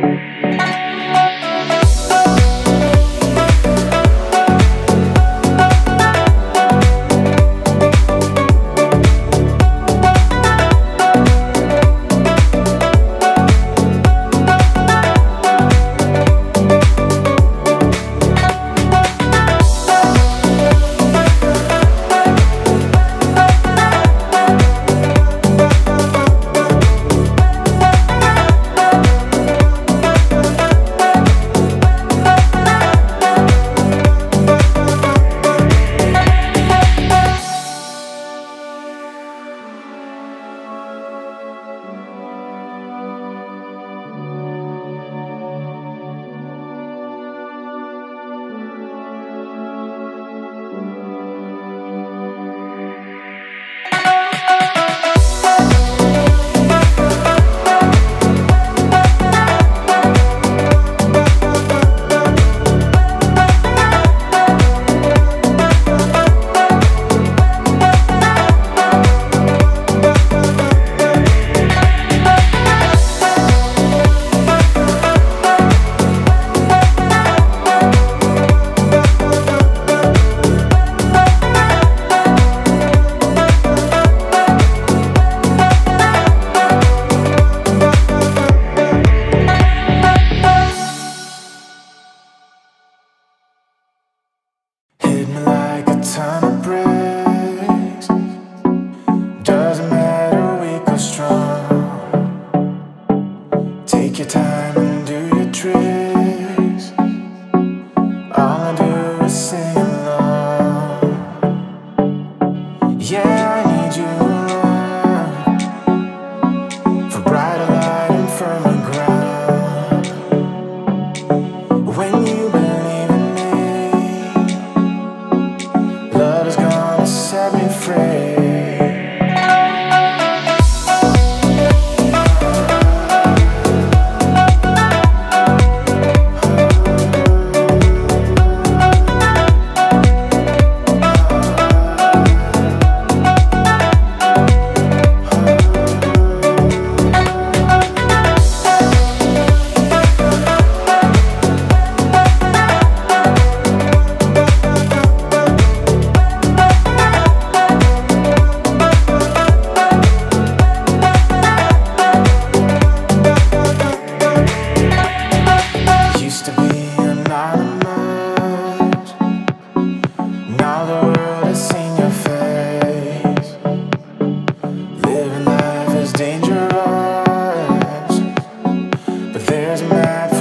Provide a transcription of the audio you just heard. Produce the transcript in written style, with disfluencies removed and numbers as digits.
Hit me like a ton of bricks. Doesn't matter, weak or strong. Take your time and do your tricks. All I do is sing along. Yeah, I need you around for brighter light and firmer ground. When you believe in me, love is gonna set me free. Used to be anonymous, now the world has seen your face. Living life is dangerous, but there's a map